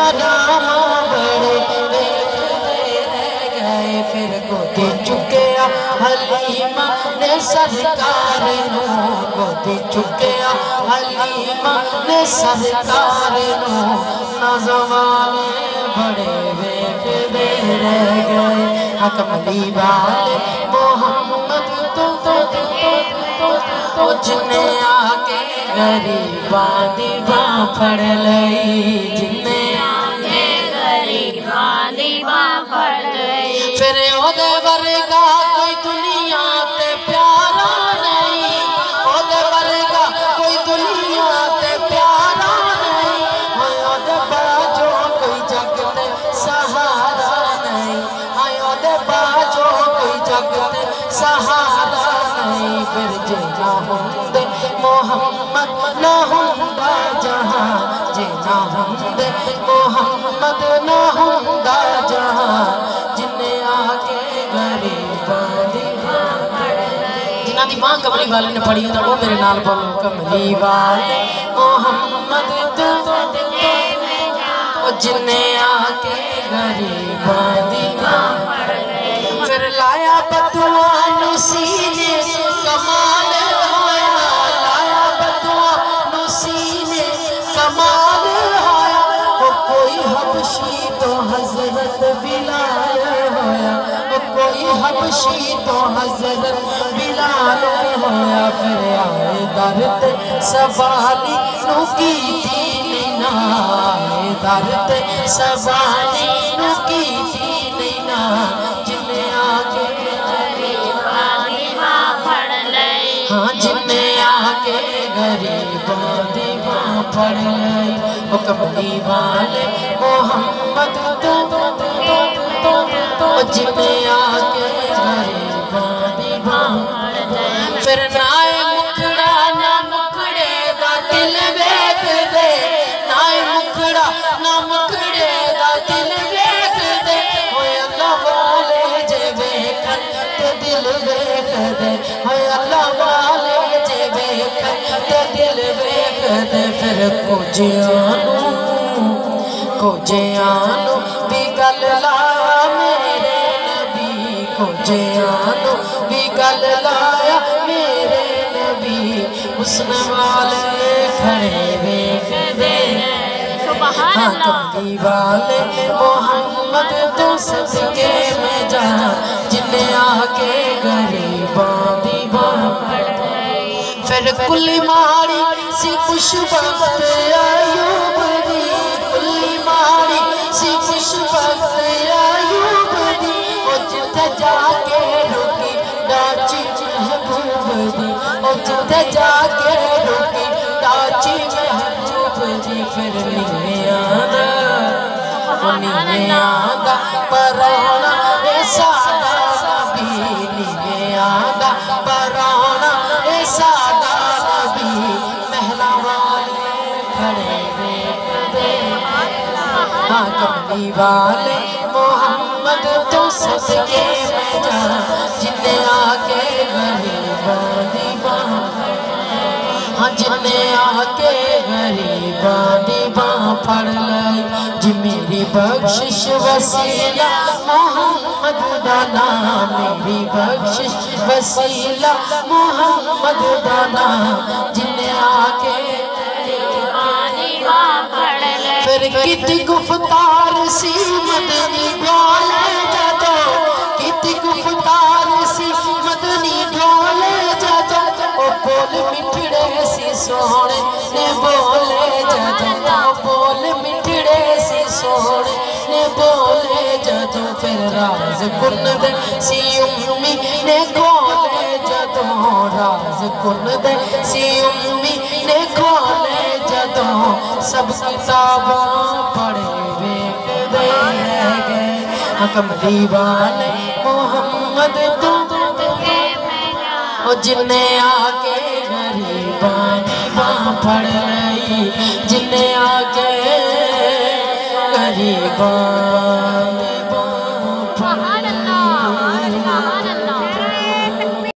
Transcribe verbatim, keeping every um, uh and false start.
حرام بڑے دیکھتے رہ گئے پھر گودی چکیا حلیمہ نے سرکار نو گودی چکیا حلیمہ نے سرکار نو نوجوانے بڑے دیکھتے رہ گئے کملی والے محمد تو جنے آکے غریباں دی باں پھڑ لئی جنے آکے غریباں دی باں پھڑ لئی پھر اودے ورگا کوئی دنیا تے پیارا نہیں اودے ورگا کوئی دنیا تے پیارا نہیں اودے باجو کوئی جگ تے سہارا نہیں اودے باجو کوئی جگ تے سہارا نہیں پھر جنا ہوندے محمد نہ ہوندہ جہاں جنا ہوندے محمد نہ ہوندہ جہاں جنہیں آکے غریباں دی باں پھڑ لئی جنہاں دی باں کملی والے نے پڑھی ہوتا وہ میرے نال بولو کملی والے محمد تو جنہیں آکے غریباں دی باں پھڑ لئی پھر لایا بدوان سینے کمال ہویا لایا بدوان سینے کمال ہویا وہ کوئی حبشی تو حضرت بلال ہویا وہ کوئی حبشی تو حضرت بلال ہویا پھر آئے درد سوالی نو کی دینا آئے درد سوالی نو کی دینا جنہیں آگے غریباں دی باں پھڑ لئی ہاں جنہیں آگے غریباں دی باں پھڑ لئی وہ کملی والے محمد تو جنہیں آگے غریباں دی باں پھڑ لئی پھر نائے مکڑا نہ مکڑے دا دل ویکھ دے نائے مکڑا نہ مکڑے دا دل ویکھ دے ہوئے اللہ والے جے ویکھن تے دل ویکھ دے ہوئے اللہ والے جے ویکھن تے دل ویکھ دے پھر کجیانو کجیانو بھی گل لایا میرے نبی کجیانو بھی گل لایا میرے نبی حسن والے کھڑے ویکھ دے ہاں کملی والے محمد تو صدقے میں جانا جنہیں آکے غریباں دی باں پھڑ لئی پھر کلی ماری سی خوش بخت ایوب دی کلی ماری سی خوش بخت ایوب دی او جتے جا کے رکی ڈاچی محبوب دی او جتے جا کے رکی ڈاچی محبوب دی پھر نیمے آدھا وہ نیمے آدھا پرانا اے سادہ نبی نیمے آدھا پرانا اے سادہ نبی محلہ والے کھڑے ویکھ دے ہاں کملی والے محمد تو صدقے میں جانا جنہیں آکے غریباں دی باں ہاں جنہیں آکے غریباں دی باں پھڑ لئی جی میری بخشش وسیلہ محمد دا نام میری بخشش وسیلہ محمد دا نام جنہیں آکے غریباں دی باں پھڑ لئی پھر کتی گفتار سی مدنی ڈھولے جدو کتی گفتار سی مدنی ڈھولے جدو او بول مٹھڑے سی سونے نے بولے جدو او بول مٹھڑے سی سونے نے بولے جدو پھر راز کن دے سی امی نے کھولے جدو راز کن دے سی امی نے کھولے جدو سب کتاباں پڑھے ویکھ دے گئے کملی والے محمد تو جنہیں آکے غریباں دی باں پھڑ لئی جنہیں آکے غریباں